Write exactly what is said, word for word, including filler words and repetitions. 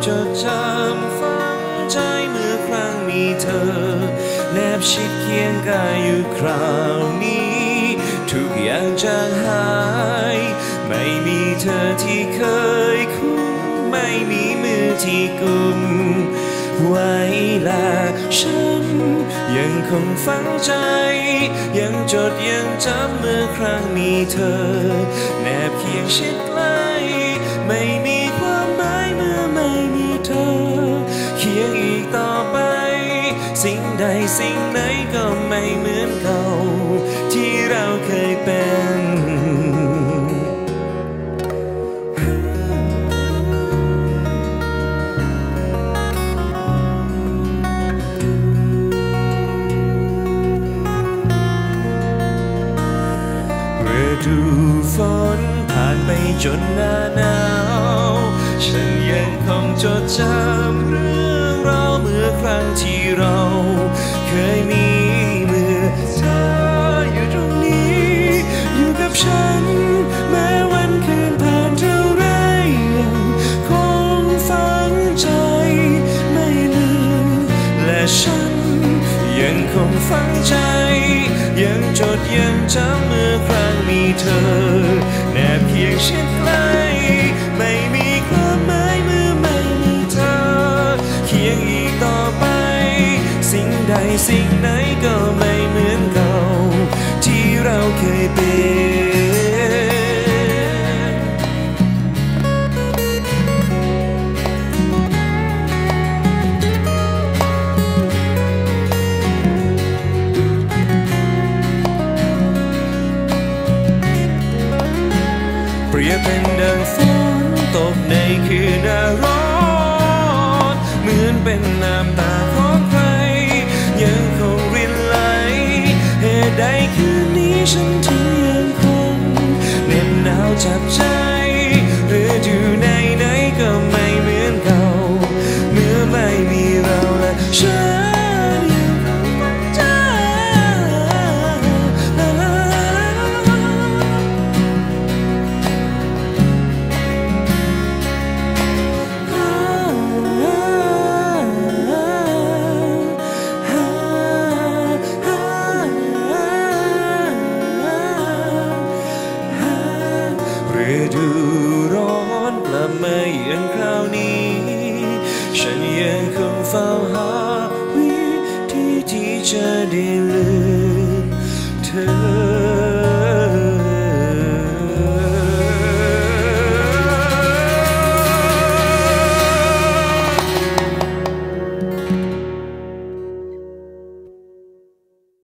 จดจำฝังใจเมื่อครั้งมีเธอแนบชิดเคียงกายอยู่คราวนี้ทุกอย่างจางหายไม่มีเธอที่เคยคุ้นไม่มีมือที่กุมไว้ลาฉันยังคงฝังใจยังจดยังจำเมื่อครั้งมีเธอแนบเคียงชิดใกล้ไม่มีความหมายเมื่อไม่มีเธอเคียงอีกต่อไปสิ่งใดสิ่งไหนก็ไม่เหมือนเก่าที่เราเคยเป็นดูฝนผ่านไปจนหน้าหนาวฉันยังคงจดจำเรื่องราวเมื่อครั้งที่เราเคยมีเมื่อเธออยู่ตรงนี้อยู่กับฉันแม้วันคืนผ่านเท่าไรยังคงฝังใจไม่ลืมและฉันยังคงฝังใจยังจดยังจำเมื่อครั้งมีเธอแนบเคียงชิดใกล้ไม่มีความหมายเมื่อไม่มีเธอเคียงอีกต่อไปสิ่งใดสิ่งไหนก็ไม่เหมือนเก่าที่เราเคยเป็นเปรียบเป็นดังฝนตกในคืนหน้าร้อนเหมือนเป็นน้ำตาของใครยังคงรินไหลเหตุใดคืนนี้ฉันถึงยังคงเหน็บหนาวจับใจหรืออยู่ในไหนก็ไม่เหมือนเก่าเมื่อไม่มีเราและฉันฤดูร้อนกลับมาเยือนคราวนี้ฉันยังคงเฝ้าหาวิธีที่จะได้ลืมเธอ